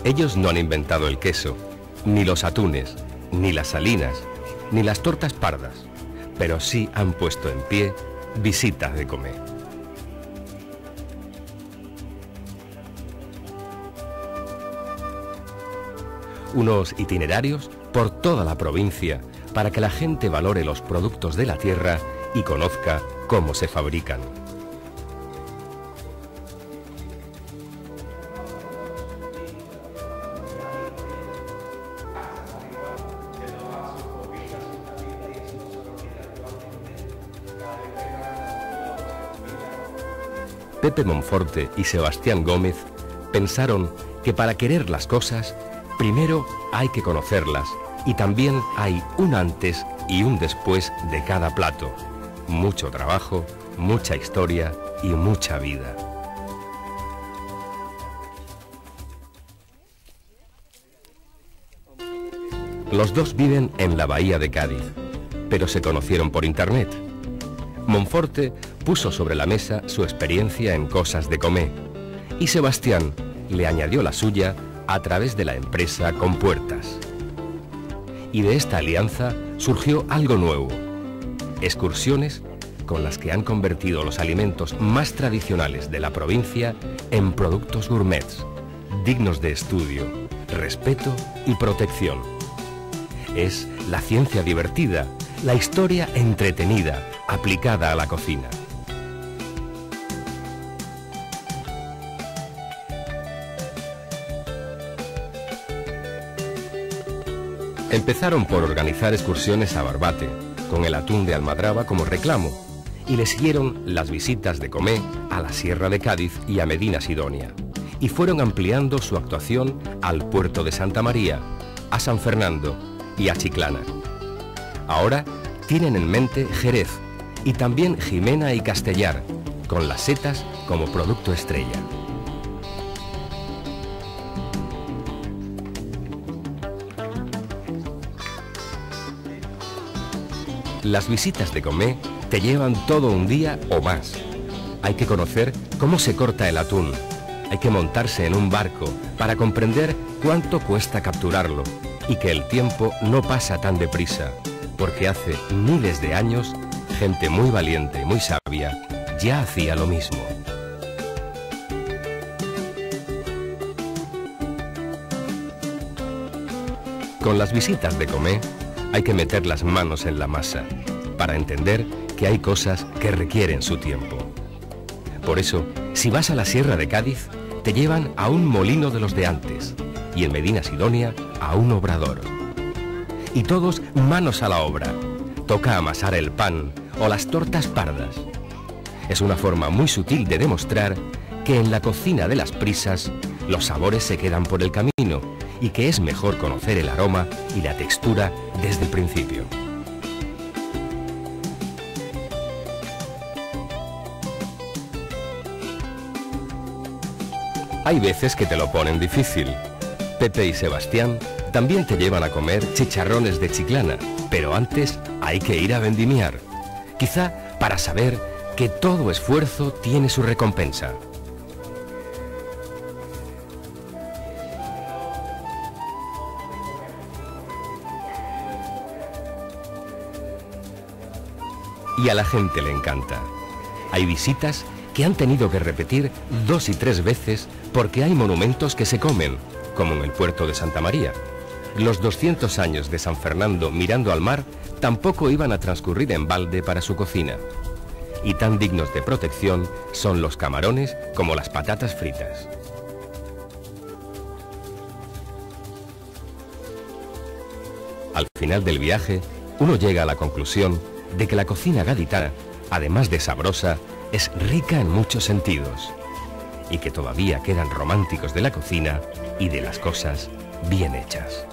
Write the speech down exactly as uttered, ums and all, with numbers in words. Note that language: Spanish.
Ellos no han inventado el queso, ni los atunes, ni las salinas, ni las tortas pardas, pero sí han puesto en pie Visitas de Comé. Unos itinerarios por toda la provincia para que la gente valore los productos de la tierra y conozca cómo se fabrican. Pepe Monforte y Sebastián Gómez pensaron que para querer las cosas, primero hay que conocerlas y también hay un antes y un después de cada plato. Mucho trabajo, mucha historia y mucha vida. Los dos viven en la bahía de Cádiz, pero se conocieron por internet. Monforte puso sobre la mesa su experiencia en cosas de Comé y Sebastián le añadió la suya a través de la empresa Compuertas. Y de esta alianza surgió algo nuevo, excursiones con las que han convertido los alimentos más tradicionales de la provincia en productos gourmets, dignos de estudio, respeto y protección. Es la ciencia divertida, la historia entretenida, aplicada a la cocina. Empezaron por organizar excursiones a Barbate, con el atún de almadraba como reclamo, y le siguieron las visitas de Comé a la Sierra de Cádiz y a Medina Sidonia, y fueron ampliando su actuación al puerto de Santa María, a San Fernando y a Chiclana. Ahora tienen en mente Jerez y también Jimena y Castellar, con las setas como producto estrella. Las visitas de Comé te llevan todo un día o más. Hay que conocer cómo se corta el atún. Hay que montarse en un barco para comprender cuánto cuesta capturarlo y que el tiempo no pasa tan deprisa, porque hace miles de años gente muy valiente y muy sabia ya hacía lo mismo. Con las visitas de Comé hay que meter las manos en la masa para entender que hay cosas que requieren su tiempo. Por eso, si vas a la Sierra de Cádiz, te llevan a un molino de los de antes y en Medina Sidonia a un obrador. Y todos manos a la obra. Toca amasar el pan o las tortas pardas. Es una forma muy sutil de demostrar que en la cocina de las prisas los sabores se quedan por el camino y que es mejor conocer el aroma y la textura desde el principio. Hay veces que te lo ponen difícil. Pepe y Sebastián también te llevan a comer chicharrones de Chiclana, pero antes hay que ir a vendimiar, quizá para saber que todo esfuerzo tiene su recompensa. Y a la gente le encanta. Hay visitas que han tenido que repetir dos y tres veces porque hay monumentos que se comen, como en el puerto de Santa María. Los doscientos años de San Fernando mirando al mar tampoco iban a transcurrir en balde para su cocina. Y tan dignos de protección son los camarones como las patatas fritas. Al final del viaje, uno llega a la conclusión de que la cocina gaditana, además de sabrosa, es rica en muchos sentidos y que todavía quedan románticos de la cocina y de las cosas bien hechas.